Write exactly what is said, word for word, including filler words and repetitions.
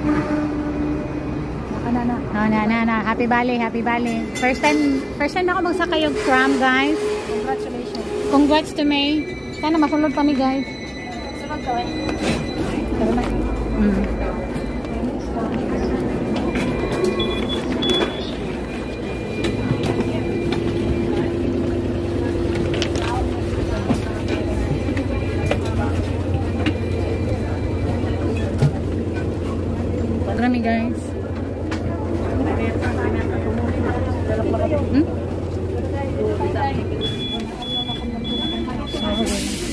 Na, na. No, na, na, na. Happy Valley, Happy Valley. First time, first time ako magsakay yung tram, guys. Congratulations. Congrats to May. Sana masulod kami, guys. Sunod ka, eh. Tara na. Mm. Marami, guys. Hmm?